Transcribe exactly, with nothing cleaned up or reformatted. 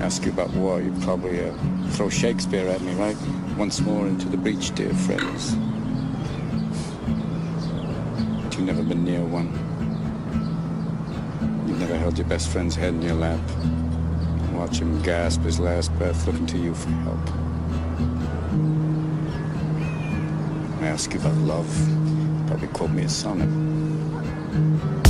Ask you about war, you'd probably uh, throw Shakespeare at me, right? Once more into the breach, dear friends. But you've never been near one. You've never held your best friend's head in your lap. Watch him gasp his last breath, looking to you for help. I ask you about love, you'd probably quote me a sonnet.